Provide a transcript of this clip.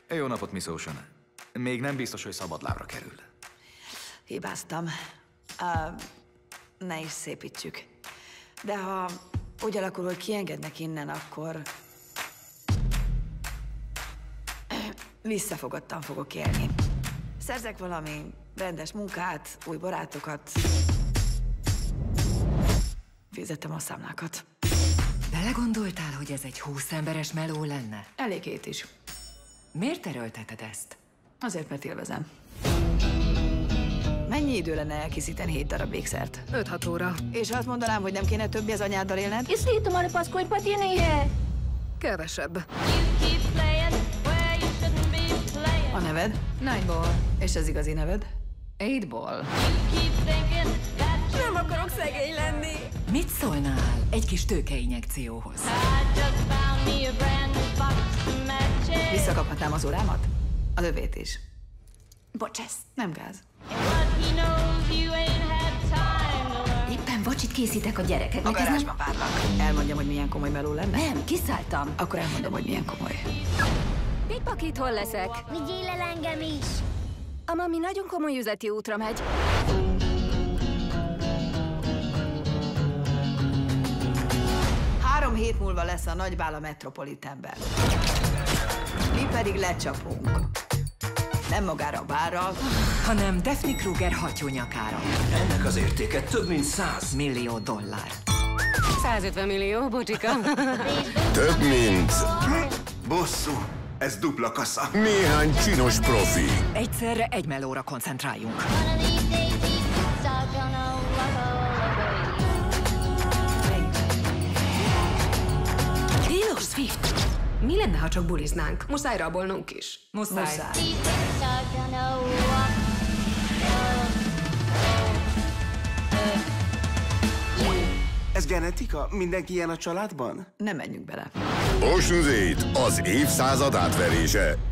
Jó napot, Miss Ocean. Még nem biztos, hogy szabadlábra kerül. Hibáztam. Ne is szépítsük. De ha úgy alakul, hogy kiengednek innen, akkor... visszafogottan fogok élni. Szerzek valami rendes munkát, új barátokat. Fizettem a számlákat. Belegondoltál, hogy ez egy 20 emberes meló lenne? Elég hét is. Miért erőlteted ezt? Azért, mert élvezem. Mennyi idő lenne elkészíteni 7 darab ékszert? 5-6 óra. És ha azt mondanám, hogy nem kéne többi az anyáddal élned? इसलिए तुम्हारे पास कोई पति नहीं है। Kevesebb. A neved? 9-ból. És az igazi neved? 8-ból. Nem akarok szegény lenni. Mit szólnál egy kis tőkeinjekcióhoz? Visszakaphatnám az órámat? Az övét is. Bocsász. Nem gáz. Éppen vacsit készítek a gyerekeknek. A garázsban várlak. Elmondjam, hogy milyen komoly meló lenne? Nem, kiszálltam. Akkor elmondom, hogy milyen komoly. Pikpakit hol leszek? Vigyél el engem is! A mami nagyon komoly üzleti útra megy. Három hét múlva lesz a Nagybál a Metropolitanben. Mi pedig lecsapunk. Nem magára a bárra, Hanem Daphne Kruger hattyúnyakára. Ennek az értéke több mint 100 millió dollár. 150 millió, bocsika. Több mint bosszú. Ez dupla kassa. néhány csinos profi. Egyszerre egy melóra koncentráljunk. Taylor Swift. Mi lenne, ha csak buliznánk? Muszáj rabolnunk is. Muszáj. Ez genetika? Mindenki ilyen a családban? nem menjünk bele. Ocean's 8, az évszázad átverése.